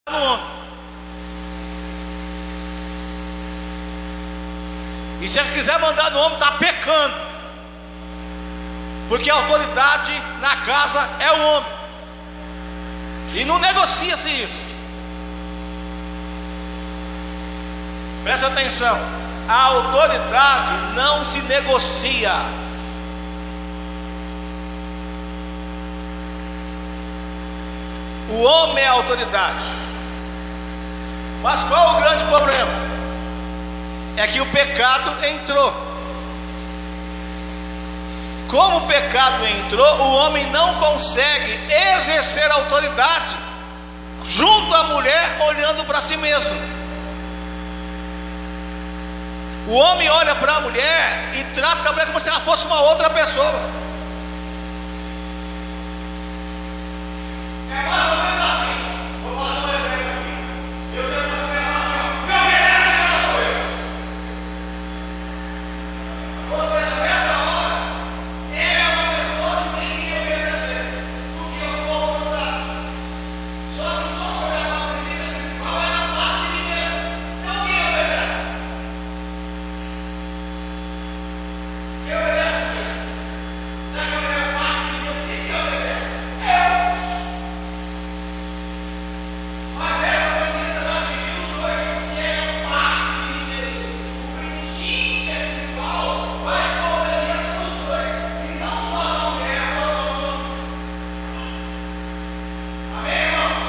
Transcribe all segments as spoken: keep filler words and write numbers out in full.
no homem. E se ele quiser mandar no homem, está pecando, porque a autoridade na casa é o homem, e não negocia-se isso. Presta atenção, a autoridade não se negocia. O homem é a autoridade. Mas qual o grande problema? É que o pecado entrou. Como o pecado entrou, o homem não consegue exercer autoridade junto à mulher, olhando para si mesmo. O homem olha para a mulher e trata a mulher como se ela fosse uma outra pessoa. É mais ou menos assim. Vou falar um exemplo aqui. Eu já posso falar assim: meu merece, eu sou eu. Ou seja, nessa hora, ela é uma pessoa que tem que obedecer, porque eu sou a autoridade. Só que só se olhar para a princípio, qual é a parte de mim mesmo? Então quem obedece? Quem obedece você? Já que eu tenho a parte de Deus, quem que obedece? Eu. Mas essa premissa vai atingir os dois, porque é a parte de mim mesmo. O princípio espiritual vai com a obediência dos dois, e não só da mulher, mas só do homem. Amém, irmãos?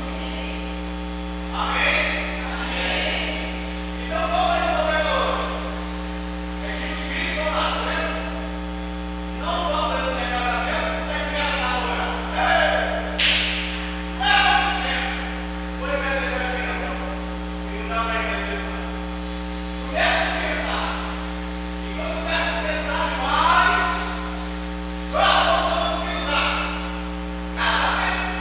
Amém? Amém. Então, qual é o problema hoje? É que os filhos estão nascendo, não vão aprender a casamento, tem que começar a namorar. É, é muito tempo. Por entender a vida, e não vai entender mais. Começa a esquentar. E quando começa a esquentar demais, qual a solução dos filhos? Casamento.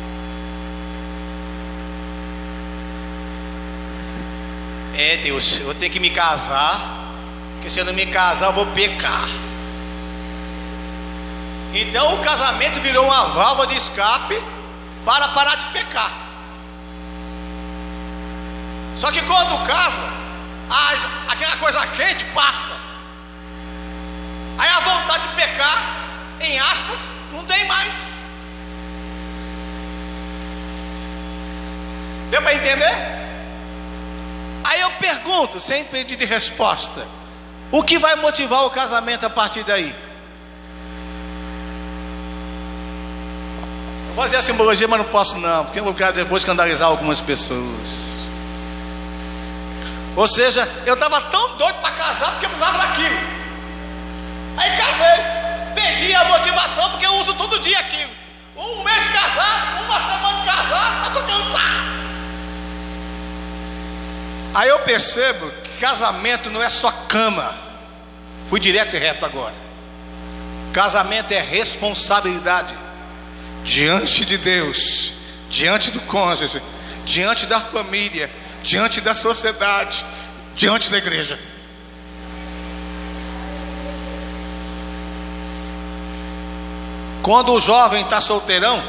É, Deus, eu tenho que me casar, porque se eu não me casar eu vou pecar. Então o casamento virou uma válvula de escape para parar de pecar. Só que quando casa, as, aquela coisa quente passa. Aí a vontade de pecar, em aspas, não tem mais. Deu para entender? Aí eu pergunto, sem pedir de resposta: o que vai motivar o casamento a partir daí? Vou fazer a simbologia, mas não posso não, porque eu vou depois escandalizar algumas pessoas. Ou seja, eu estava tão doido para casar porque eu precisava daquilo. Aí casei, perdi a motivação porque eu uso todo dia aquilo. Um mês de casado, uma semana de casado, está tocando saco. Aí eu percebo que casamento não é só cama. Fui direto e reto agora. Casamento é responsabilidade diante de Deus, diante do cônjuge, diante da família, diante da sociedade, diante da igreja. Quando o jovem está solteirão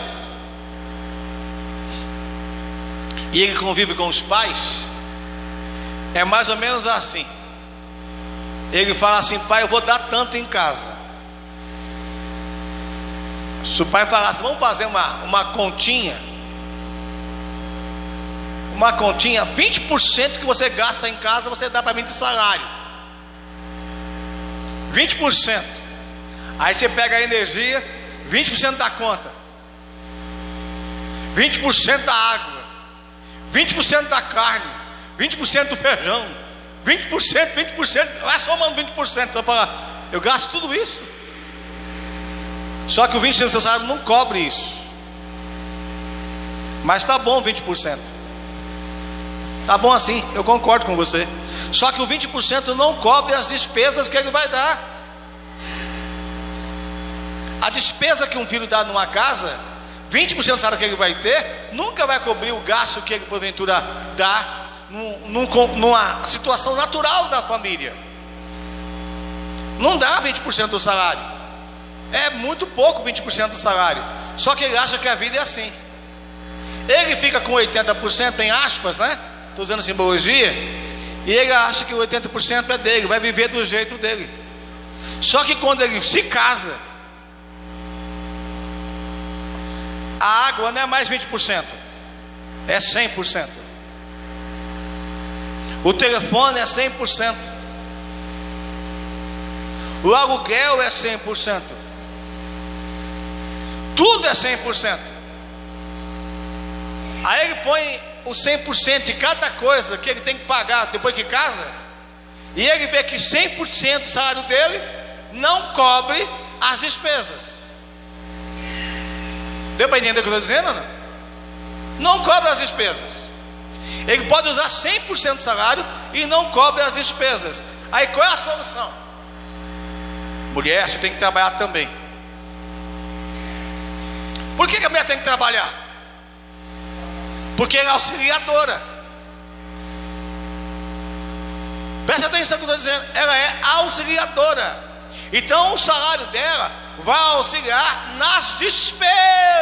e ele convive com os pais, é mais ou menos assim. Ele fala assim: pai, eu vou dar tanto em casa. Se o pai falasse: vamos fazer uma, uma continha, uma continha, vinte por cento que você gasta em casa, você dá para mim de salário. vinte por cento. Aí você pega a energia, vinte por cento da conta, vinte por cento da água, vinte por cento da carne, vinte por cento do feijão, vinte por cento, vinte por cento, vai somando vinte por cento. Você fala: eu gasto tudo isso. Só que o vinte por cento do seu salário não cobre isso. Mas tá bom vinte por cento. Tá bom assim, eu concordo com você. Só que o vinte por cento não cobre as despesas que ele vai dar. A despesa que um filho dá numa casa, vinte por cento do salário que ele vai ter, nunca vai cobrir o gasto que ele porventura dá num, num, numa situação natural da família. Não dá vinte por cento do salário. É muito pouco vinte por cento do salário. Só que ele acha que a vida é assim. Ele fica com oitenta por cento em aspas, né? Estou usando simbologia. E ele acha que o oitenta por cento é dele, vai viver do jeito dele. Só que quando ele se casa, a água não é mais vinte por cento, é cem por cento. O telefone é cem por cento. O aluguel é cem por cento. Tudo é cem por cento. Aí ele põe o cem por cento de cada coisa que ele tem que pagar depois que casa, e ele vê que cem por cento do salário dele não cobre as despesas. Deu para entender o que eu estou dizendo? Não? Não cobre as despesas. Ele pode usar cem por cento do salário e não cobre as despesas. Aí qual é a solução? Mulher, você tem que trabalhar também. Por que a mulher tem que trabalhar? Porque ela é auxiliadora. Presta atenção no que eu estou dizendo. Ela é auxiliadora. Então o salário dela vai auxiliar nas despesas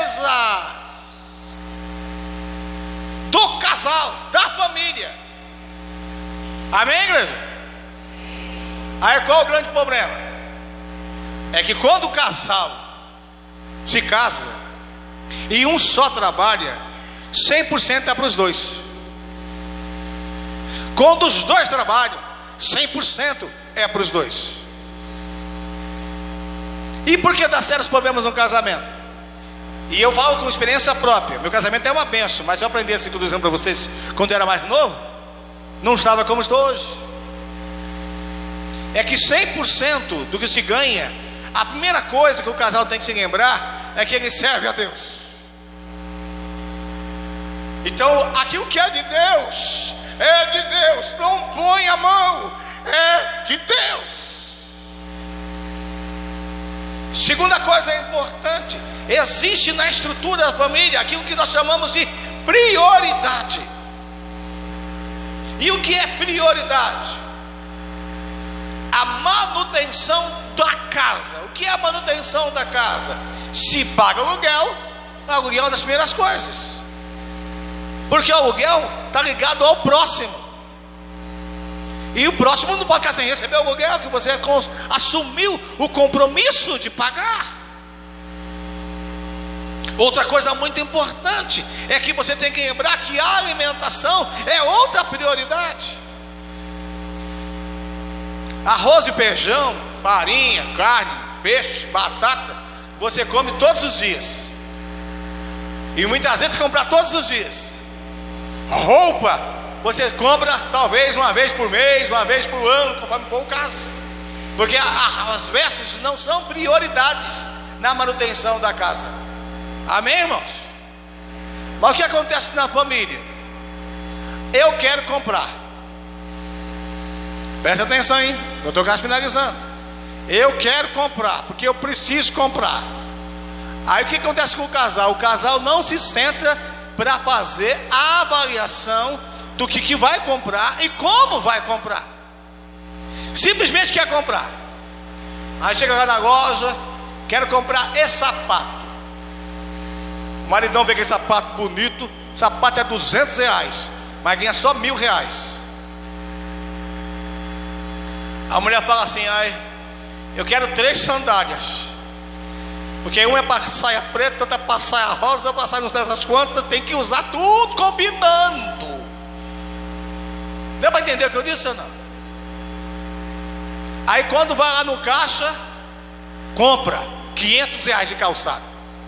do casal, da família. Amém, igreja? Aí qual é o grande problema? É que quando o casal se casa e um só trabalha, cem por cento é para os dois. Quando os dois trabalham, cem por cento é para os dois. E por que dá sérios problemas no casamento? E eu falo com experiência própria. Meu casamento é uma benção, mas eu aprendi assim, dizendo para vocês, quando eu era mais novo, não estava como estou hoje. É que cem por cento do que se ganha, a primeira coisa que o casal tem que se lembrar é que ele serve a Deus. Então aquilo que é de Deus é de Deus. Não põe a mão, é de Deus. Segunda coisa importante, existe na estrutura da família aquilo que nós chamamos de prioridade. E o que é prioridade? A manutenção da casa. O que é a manutenção da casa? Se paga aluguel, aluguel é uma das primeiras coisas, porque o aluguel está ligado ao próximo, e o próximo não pode ficar sem receber o aluguel que você assumiu o compromisso de pagar. Outra coisa muito importante é que você tem que lembrar que a alimentação é outra prioridade. Arroz e feijão, farinha, carne, peixe, batata, você come todos os dias, e muitas vezes compra todos os dias. Roupa, você compra talvez uma vez por mês, uma vez por ano, conforme for o caso, porque a, a, as vestes não são prioridades na manutenção da casa. Amém, irmãos? Mas o que acontece na família? Eu quero comprar. Presta atenção, hein? Eu estou quase finalizando. Eu quero comprar, porque eu preciso comprar. Aí o que acontece com o casal? O casal não se senta para fazer a avaliação do que, que vai comprar e como vai comprar. Simplesmente quer comprar. Aí chega lá na loja, quero comprar esse sapato. O maridão vê aquele sapato bonito, o sapato é duzentos reais, mas ganha só mil reais. A mulher fala assim: ai, eu quero três sandálias, porque um é para saia preta, outro é para saia rosa, para saia não sei das quantas, tem que usar tudo combinando. Deu para entender o que eu disse ou não? Aí quando vai lá no caixa, compra quinhentos reais de calçado.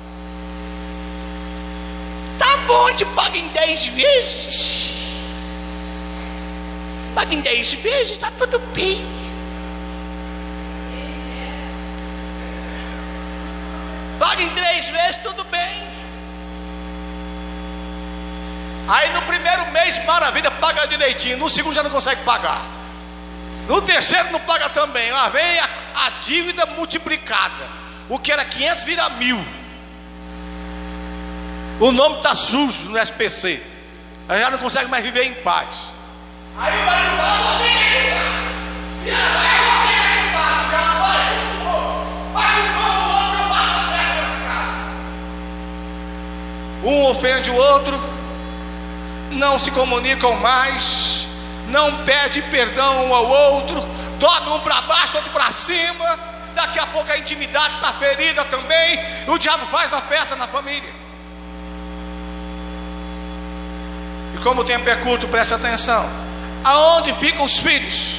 Tá bom, a gente paga em dez vezes. Paga em dez vezes, tá tudo bem. Paga em três vezes, tudo bem. Aí no primeiro mês, maravilha, paga direitinho. No segundo já não consegue pagar. No terceiro não paga também. Lá vem a, a dívida multiplicada. O que era quinhentos vira mil. O nome está sujo no S P C. Aí já não consegue mais viver em paz. Aí o marido fala: você quer comprar? E ela vai, você quer comprar? Já vai, vai no outro, eu passo a perna nessa casa. um ofende o outro, não se comunicam mais, não pede perdão um ao outro, dobra um para baixo, outro para cima. Daqui a pouco a intimidade está ferida também, e o diabo faz a festa na família. E como o tempo é curto, preste atenção: aonde ficam os filhos?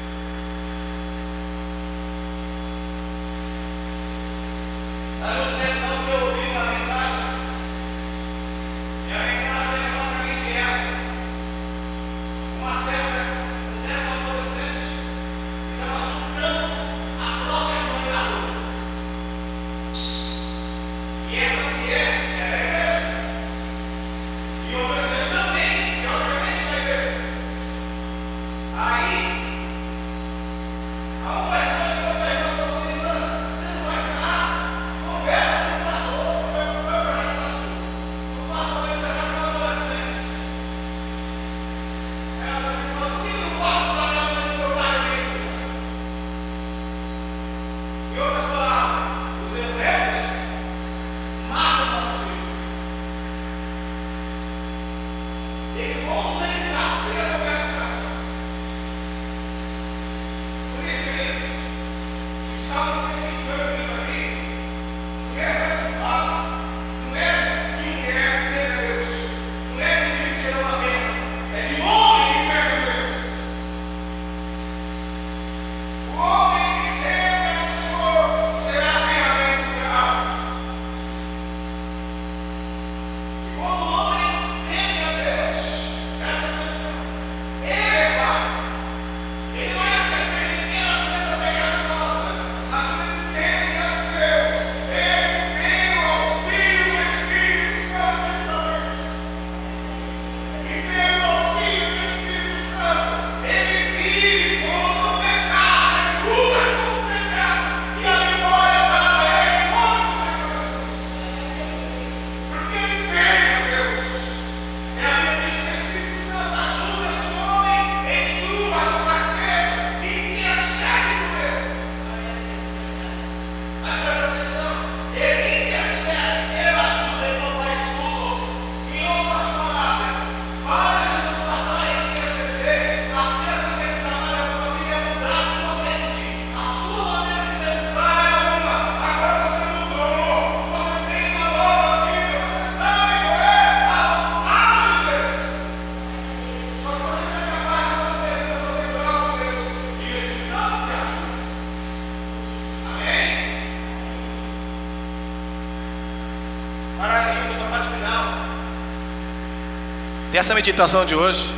Dessa meditação de hoje,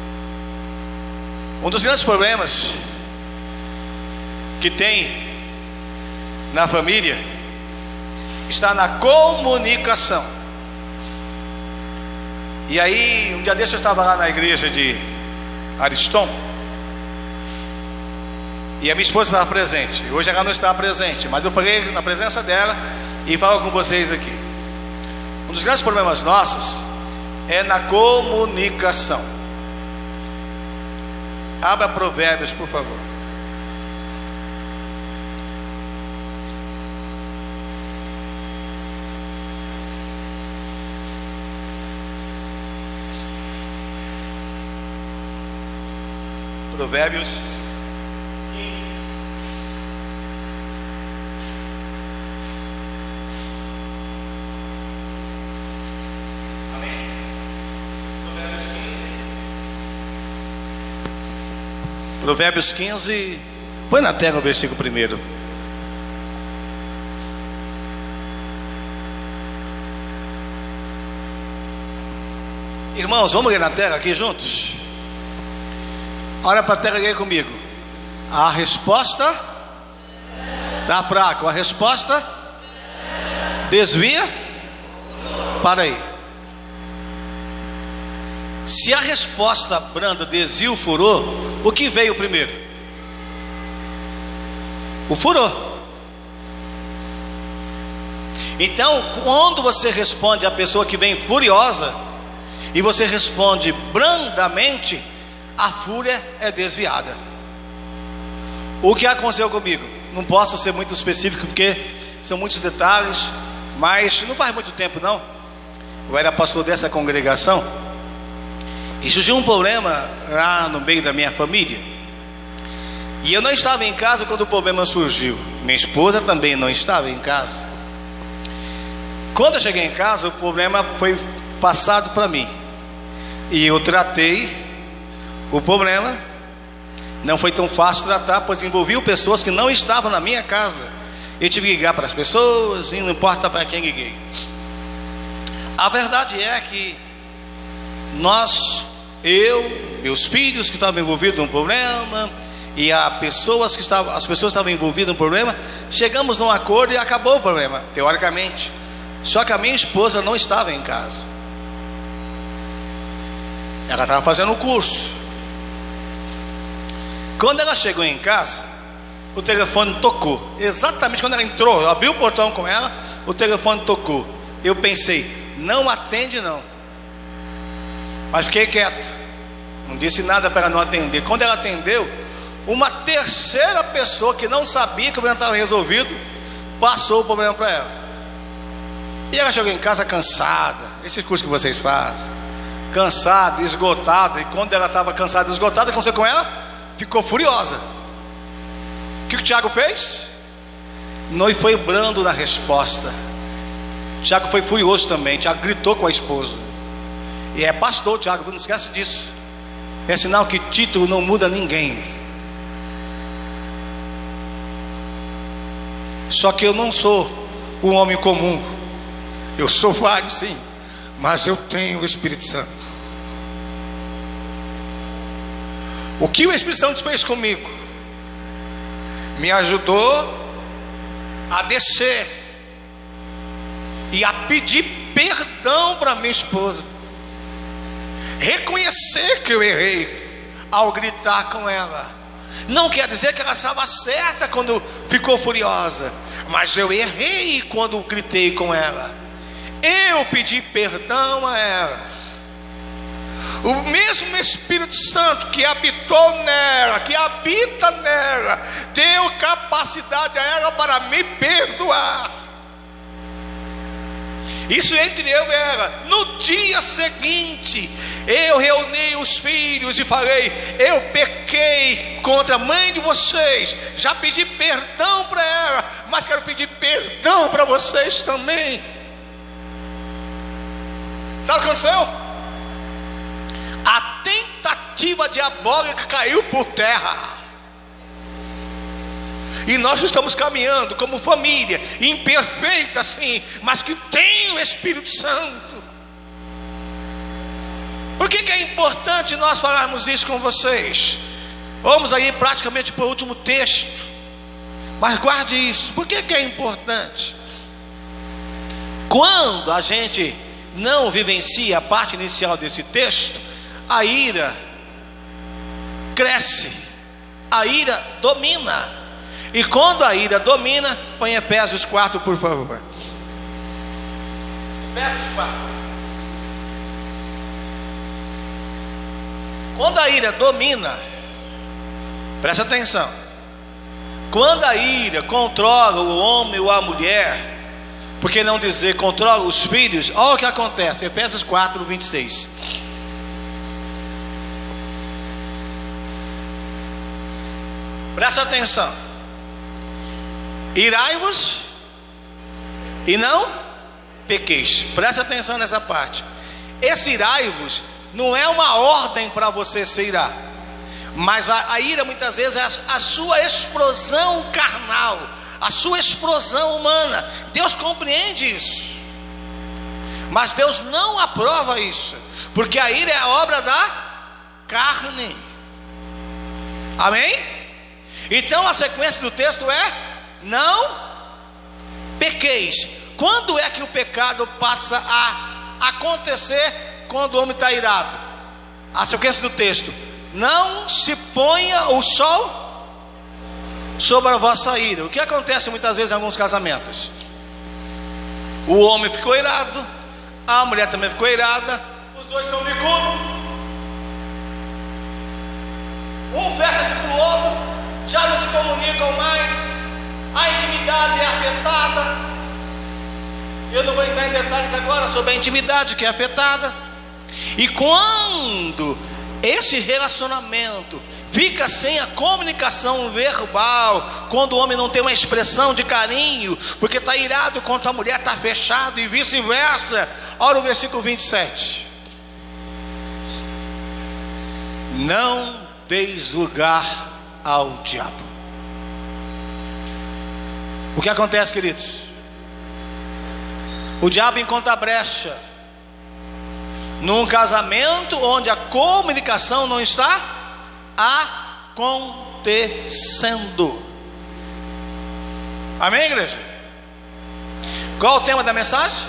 um dos grandes problemas que tem na família está na comunicação. E aí, um dia desse eu estava lá na igreja de Ariston, e a minha esposa estava presente. Hoje ela não estava presente, mas eu peguei na presença dela e falo com vocês aqui. Um dos grandes problemas nossos é na comunicação. Abra Provérbios, por favor. Provérbios Provérbios quinze, põe na tela o versículo primeiro. Irmãos, vamos ler na tela aqui juntos? Olha para a tela e leia comigo. A resposta está fraca. A resposta desvia. Para aí. Se a resposta branda desvia o furor, o que veio primeiro? O furor. Então, quando você responde à pessoa que vem furiosa, e você responde brandamente, a fúria é desviada. O que aconteceu comigo? Não posso ser muito específico porque são muitos detalhes, mas não faz muito tempo não. eu era pastor dessa congregação, e surgiu um problema lá no meio da minha família, e eu não estava em casa quando o problema surgiu. Minha esposa também não estava em casa. Quando eu cheguei em casa, o problema foi passado para mim, e eu tratei o problema. Não foi tão fácil tratar, pois envolviu pessoas que não estavam na minha casa. Eu tive que ligar para as pessoas, e não importa para quem liguei. A verdade é que nós, eu, meus filhos que estavam envolvidos no problema, e a pessoas que estavam, as pessoas que estavam envolvidas no problema, chegamos num acordo e acabou o problema, teoricamente. Só que a minha esposa não estava em casa. Ela estava fazendo o curso. Quando ela chegou em casa, o telefone tocou. Exatamente quando ela entrou, eu abri o portão com ela, o telefone tocou. Eu pensei, não atende não. Mas fiquei quieto, não disse nada para ela não atender. Quando ela atendeu, uma terceira pessoa que não sabia que o problema estava resolvido, passou o problema para ela. E ela chegou em casa cansada, esse curso que vocês fazem, cansada, esgotada. E quando ela estava cansada e esgotada, o que aconteceu com ela? Ficou furiosa. O que o Tiago fez? Não foi brando na resposta. Tiago foi furioso também. Tiago gritou com a esposa. E é pastor, Tiago, não esquece disso. É sinal que título não muda ninguém. Só que eu não sou um homem comum. Eu sou vário, sim, mas eu tenho o Espírito Santo. O que o Espírito Santo fez comigo? Me ajudou a descer e a pedir perdão para minha esposa, reconhecer que eu errei ao gritar com ela. Não quer dizer que ela estava certa quando ficou furiosa, mas eu errei quando gritei com ela. Eu pedi perdão a ela. O mesmo Espírito Santo que habitou nela, que habita nela, deu capacidade a ela para me perdoar. Isso entre eu e ela. No dia seguinte, eu reuni os filhos e falei: eu pequei contra a mãe de vocês, já pedi perdão para ela, mas quero pedir perdão para vocês também. Sabe o que aconteceu? A tentativa diabólica caiu por terra. E nós estamos caminhando como família, imperfeita sim, mas que tem o Espírito Santo. Por que que é importante nós falarmos isso com vocês? Vamos aí praticamente para o último texto, mas guarde isso. Por que que é importante? Quando a gente não vivencia a parte inicial desse texto, a ira cresce, a ira domina. E quando a ira domina, põe Efésios quatro, por favor. Efésios quatro. Quando a ira domina, presta atenção. Quando a ira controla o homem ou a mulher, por que não dizer controla os filhos? Olha o que acontece. Efésios quatro, vinte e seis. Presta atenção. Irai-vos e não pequeis. Presta atenção nessa parte. Esse irai-vos não é uma ordem para você se irar, mas a, a ira muitas vezes é a, a sua explosão carnal, a sua explosão humana. Deus compreende isso, mas Deus não aprova isso, porque a ira é a obra da carne. Amém? Então a sequência do texto é: não pequeis. Quando é que o pecado passa a acontecer? Quando o homem está irado. A sequência do texto: não se ponha o sol sobre a vossa ira. O que acontece muitas vezes em alguns casamentos? O homem ficou irado, a mulher também ficou irada, os dois são bicudos, um fecha-se para o outro, já não se comunicam mais, a intimidade é afetada. Eu não vou entrar em detalhes agora sobre a intimidade que é afetada. E quando esse relacionamento fica sem a comunicação verbal, quando o homem não tem uma expressão de carinho, porque está irado contra a mulher, está fechado, e vice-versa. Olha o versículo vinte e sete: não deis lugar ao diabo. O que acontece, queridos? O diabo encontra brecha num casamento onde a comunicação não está acontecendo. Amém, igreja? Qual o tema da mensagem?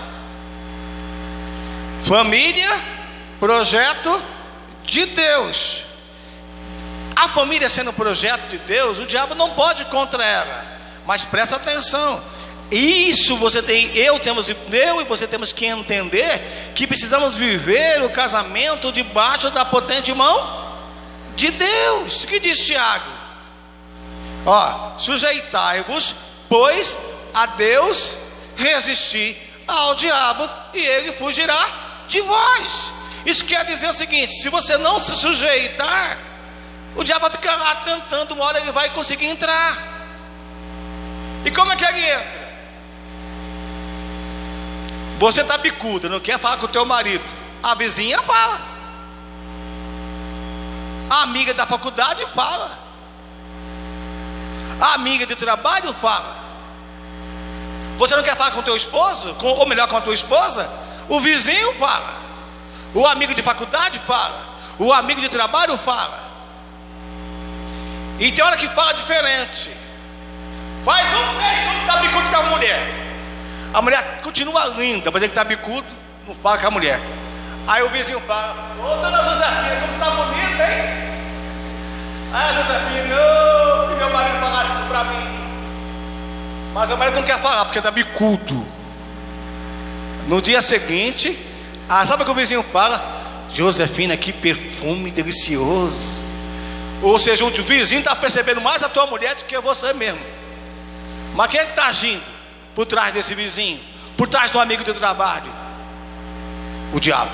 Família, projeto de Deus. A família sendo projeto de Deus, o diabo não pode ir contra ela. Mas presta atenção. Isso você tem, eu temos, eu e você temos que entender que precisamos viver o casamento debaixo da potente mão de Deus. O que diz Tiago? Ó, sujeitai-vos, pois, a Deus, resistir ao diabo, e ele fugirá de vós. Isso quer dizer o seguinte: se você não se sujeitar, o diabo vai ficar lá tentando, uma hora ele vai conseguir entrar. E como é que ele entra? Você está bicuda, não quer falar com o teu marido, a vizinha fala, a amiga da faculdade fala, a amiga de trabalho fala. Você não quer falar com o teu esposo, com, ou melhor, com a tua esposa, o vizinho fala, o amigo de faculdade fala, o amigo de trabalho fala. E tem hora que fala diferente. Faz um mês quando está bicudo com a mulher, a mulher continua linda, mas ele está bicudo, não fala com a mulher. Aí o vizinho fala: ô dona Josefina, como você está bonita, hein? Ah, Josefina, oh, que meu marido falasse isso para mim. Mas o marido não quer falar, porque está bicudo. No dia seguinte, ah, sabe o que o vizinho fala? Josefina, que perfume delicioso. Ou seja, o vizinho está percebendo mais a tua mulher do que você mesmo. Mas quem é que está agindo por trás desse vizinho, por trás do amigo de trabalho? O diabo.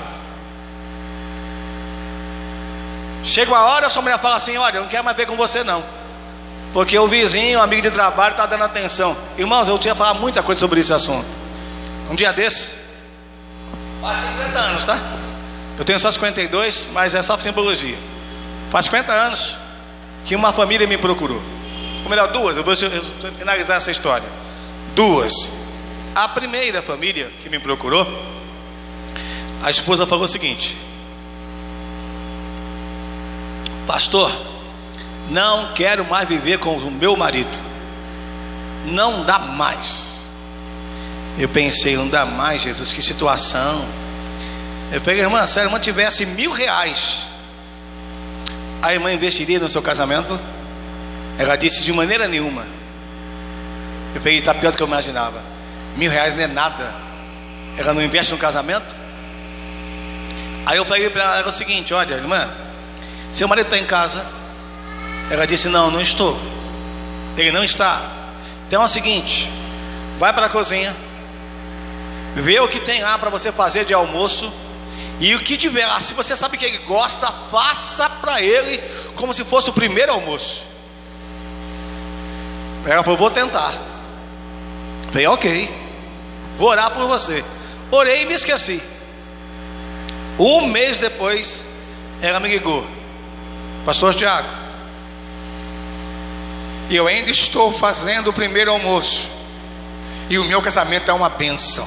Chega uma hora, a sua mulher fala assim: olha, eu não quero mais ver com você não, porque o vizinho, o amigo de trabalho está dando atenção. Irmãos, eu tinha falado muita coisa sobre esse assunto. Um dia desse, faz cinquenta anos, tá? Eu tenho só cinquenta e dois, mas é só simbologia. Faz cinquenta anos que uma família me procurou. Ou melhor, duas, eu vou finalizar essa história. Duas. A primeira família que me procurou, a esposa falou o seguinte: pastor, não quero mais viver com o meu marido, não dá mais. Eu pensei: não dá mais, Jesus, que situação. Eu peguei: irmã, se a irmã tivesse mil reais, a irmã investiria no seu casamento? Ela disse: de maneira nenhuma. Eu peguei: está pior do que eu imaginava. Mil reais não é nada. Ela não investe no casamento? Aí eu falei para ela o seguinte: olha, irmã, seu marido está em casa? Ela disse: não, não estou. Ele não está. Então é o seguinte: vai para a cozinha, vê o que tem lá para você fazer de almoço, e o que tiver lá, se você sabe que ele gosta, faça para ele como se fosse o primeiro almoço. Ela falou: vou tentar. Falei: ok, vou orar por você. Orei e me esqueci. Um mês depois, ela me ligou: pastor Tiago, eu ainda estou fazendo o primeiro almoço, e o meu casamento é uma bênção.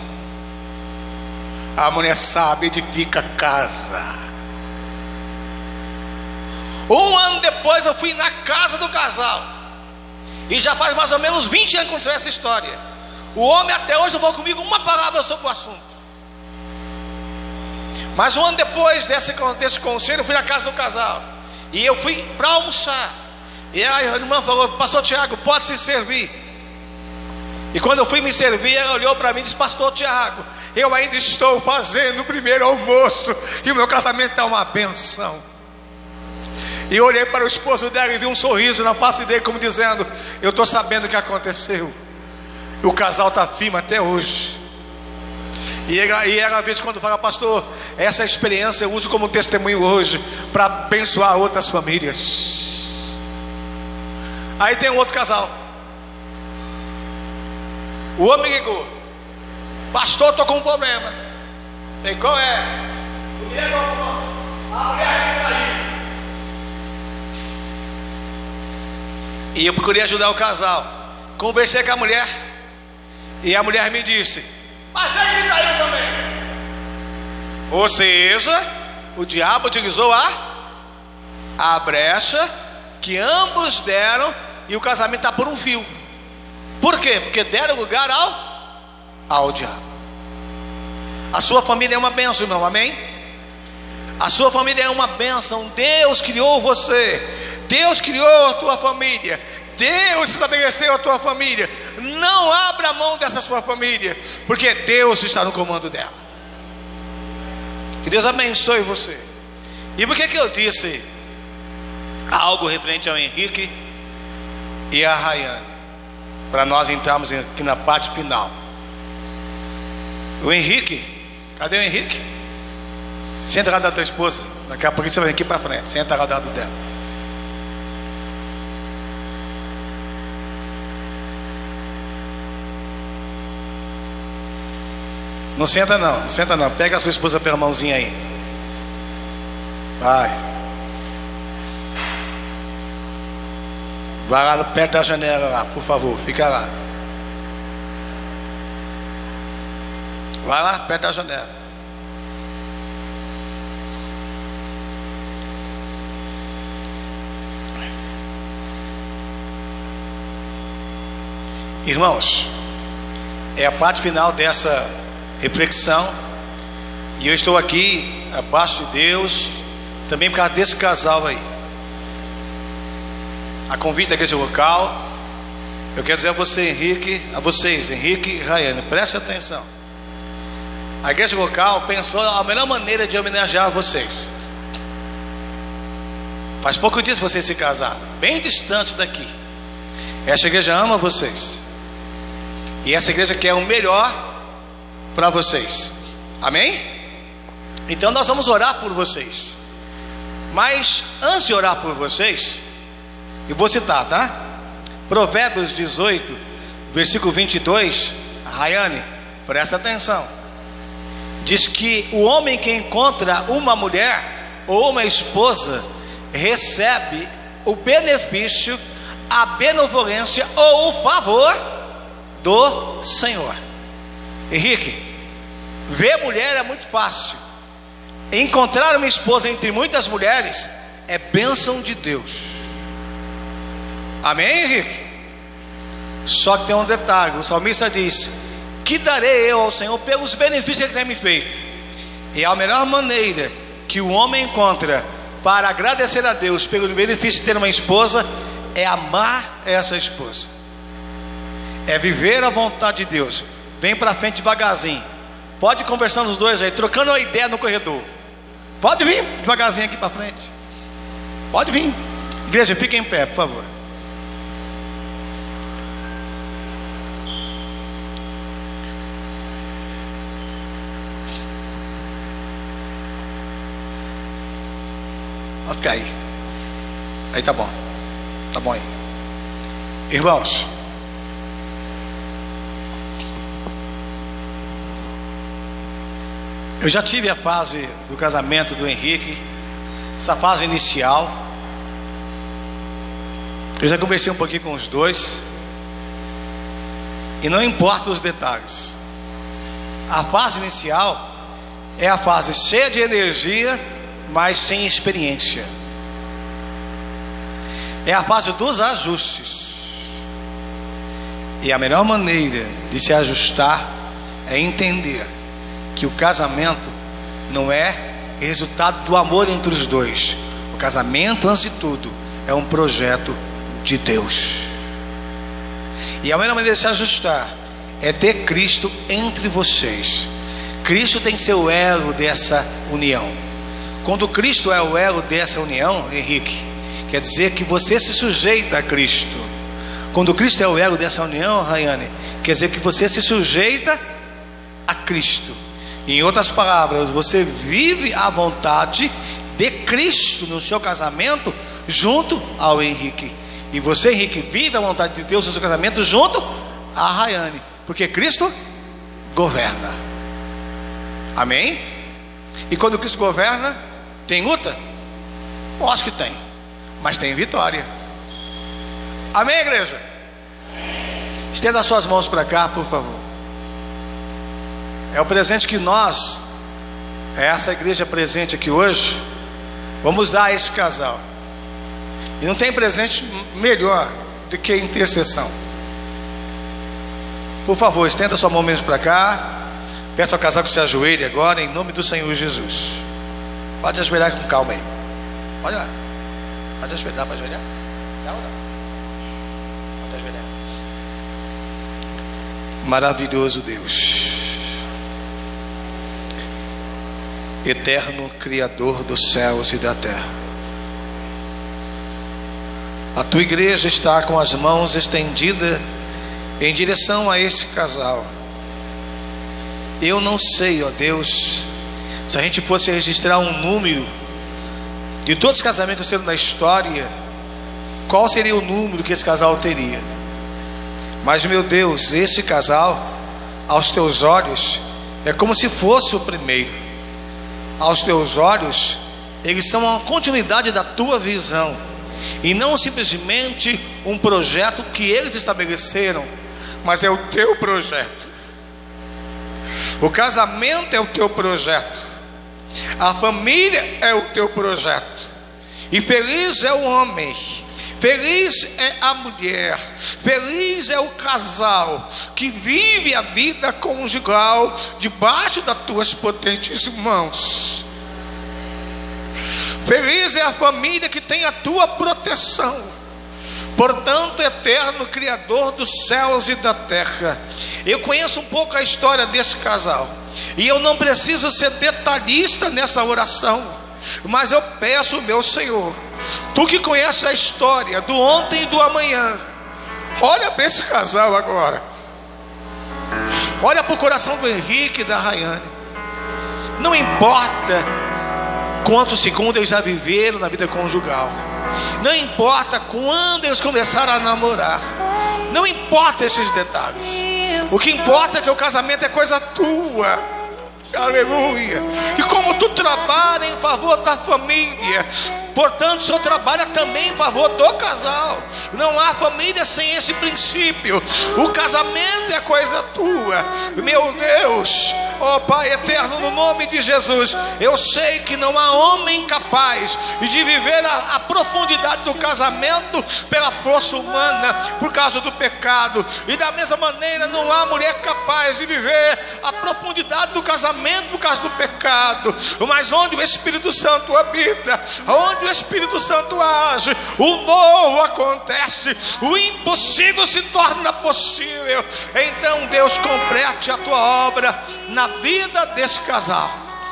A mulher sabe, edifica casa. Um ano depois eu fui na casa do casal, e já faz mais ou menos vinte anos que aconteceu essa história. O homem até hoje não falou comigo uma palavra sobre o assunto. Mas um ano depois desse, desse conselho, eu fui na casa do casal, e eu fui para almoçar, e a irmã falou: pastor Tiago, pode se servir. E quando eu fui me servir, ela olhou para mim e disse: pastor Tiago, eu ainda estou fazendo o primeiro almoço, e o meu casamento é uma benção. E eu olhei para o esposo dela e vi um sorriso na face dele, como dizendo: eu estou sabendo o que aconteceu. O casal está firme até hoje. E ela, e ela, às vezes, quando fala, pastor, essa experiência eu uso como testemunho hoje para abençoar outras famílias. Aí tem um outro casal. O homem ligou: pastor, estou com um problema. Falei: qual é? A mulher caiu. E eu procurei ajudar o casal. Conversei com a mulher, e a mulher me disse: mas ele me caiu também. Ou seja, o diabo utilizou a, a brecha que ambos deram, e o casamento está por um fio. Por quê? Porque deram lugar ao, ao diabo. A sua família é uma bênção, irmão, amém? A sua família é uma bênção. Deus criou você, Deus criou a tua família, Deus estabeleceu a tua família. Não abra mão dessa sua família, porque Deus está no comando dela. Que Deus abençoe você. E por que que eu disse algo referente ao Henrique e a Rayane? Para nós entrarmos aqui na parte final. O Henrique, cadê o Henrique? Senta lá da tua esposa. Daqui a pouco você vai aqui para frente. Senta lá do lado dela. Não senta não, não senta não. Pega a sua esposa pela mãozinha aí. Vai. Vai lá perto da janela lá, por favor, fica lá. Vai lá perto da janela. Irmãos, é a parte final dessa reflexão, e eu estou aqui abaixo de Deus também por causa desse casal aí. A convite da igreja local, eu quero dizer a você, Henrique, a vocês, Henrique e Rayane, preste atenção. A igreja local pensou a melhor maneira de homenagear vocês. Faz pouco dias vocês se casaram, bem distante daqui. Essa igreja ama vocês, e essa igreja quer o melhor para vocês, amém? Então nós vamos orar por vocês. Mas antes de orar por vocês, eu vou citar, tá? Provérbios dezoito, versículo vinte e dois. Rayane, presta atenção. Diz que o homem que encontra uma mulher ou uma esposa recebe o benefício, a benevolência ou o favor do Senhor. Henrique, ver mulher é muito fácil. Encontrar uma esposa entre muitas mulheres é bênção de Deus. Amém, Henrique? Só que tem um detalhe. O salmista diz: que darei eu ao Senhor pelos benefícios que Ele tem me feito? E a melhor maneira que o homem encontra para agradecer a Deus pelo benefício de ter uma esposa é amar essa esposa, é viver a vontade de Deus. Vem para frente devagarzinho. Pode ir conversando os dois aí, trocando uma ideia no corredor. Pode vir devagarzinho aqui para frente. Pode vir. Igreja, fica em pé, por favor. Pode ficar aí. Aí tá bom. Tá bom aí. Irmãos, eu já tive a fase do casamento do Henrique, essa fase inicial. Eu já conversei um pouquinho com os dois, e não importa os detalhes. A fase inicial é a fase cheia de energia, mas sem experiência. É a fase dos ajustes. E a melhor maneira de se ajustar é entender que o casamento não é resultado do amor entre os dois. O casamento, antes de tudo, é um projeto de Deus. E a melhor maneira de se ajustar é ter Cristo entre vocês. Cristo tem que ser o elo dessa união. Quando Cristo é o elo dessa união, Henrique, quer dizer que você se sujeita a Cristo. Quando Cristo é o elo dessa união, Rayane, quer dizer que você se sujeita a Cristo. Em outras palavras, você vive a vontade de Cristo no seu casamento junto ao Henrique. E você, Henrique, vive a vontade de Deus no seu casamento junto a Rayane, porque Cristo governa. Amém? E quando Cristo governa, tem luta? Eu acho que tem, mas tem vitória. Amém, igreja? Estenda as suas mãos para cá, por favor. É o presente que nós, essa igreja presente aqui hoje, vamos dar a esse casal. E não tem presente melhor do que intercessão. Por favor, estenda sua mão mesmo para cá. Peça ao casal que se ajoelhe agora, em nome do Senhor Jesus. Pode ajoelhar com calma aí. Pode lá. Pode ajoelhar, dá para ajoelhar? Dá ou não? Pode ajoelhar. Maravilhoso Deus, eterno Criador dos céus e da terra, a tua igreja está com as mãos estendidas em direção a esse casal. Eu não sei, ó Deus, se a gente fosse registrar um número de todos os casamentos que estão na história, qual seria o número que esse casal teria? Mas, meu Deus, esse casal, aos teus olhos, é como se fosse o primeiro. Aos teus olhos, eles são uma continuidade da tua visão, e não simplesmente um projeto que eles estabeleceram, mas é o teu projeto. O casamento é o teu projeto, a família é o teu projeto, e feliz é o homem, feliz é a mulher, feliz é o casal que vive a vida conjugal debaixo das tuas potentes mãos. Feliz é a família que tem a tua proteção. Portanto, eterno Criador dos céus e da terra, eu conheço um pouco a história desse casal, e eu não preciso ser detalhista nessa oração, mas eu peço, meu Senhor, tu que conhece a história do ontem e do amanhã, olha para esse casal agora, olha para o coração do Henrique e da Rayane. Não importa quantos segundos eles já viveram na vida conjugal, não importa quando eles começaram a namorar, não importa esses detalhes, o que importa é que o casamento é coisa tua. Aleluia. E como tu trabalha em favor da família, portanto o Senhor trabalha também em favor do casal. Não há família sem esse princípio. O casamento é coisa tua, meu Deus. Ó Pai eterno, no nome de Jesus, eu sei que não há homem capaz de viver a, a profundidade do casamento pela força humana, por causa do pecado. E da mesma maneira não há mulher capaz de viver a profundidade do casamento por causa do pecado. Mas onde o Espírito Santo habita, onde o Espírito Santo age, o novo acontece, o impossível se torna possível. Então Deus, complete a tua obra na vida desse casal.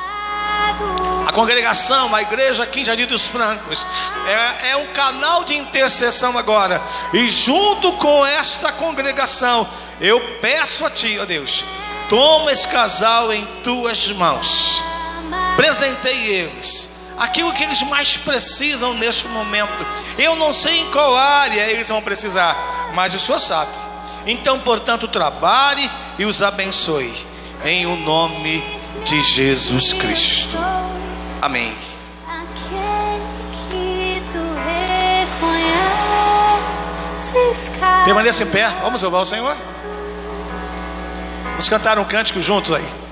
A congregação, a igreja aqui em Jardim dos Francos é, é um canal de intercessão agora, e junto com esta congregação eu peço a ti, ó Deus, toma esse casal em tuas mãos, presentei eles aquilo que eles mais precisam neste momento. Eu não sei em qual área eles vão precisar, mas o Senhor sabe. Então, portanto, trabalhe e os abençoe em o nome de Jesus Cristo. Amém. Permaneça em pé. Vamos louvar o Senhor. Vamos cantar um cântico juntos aí.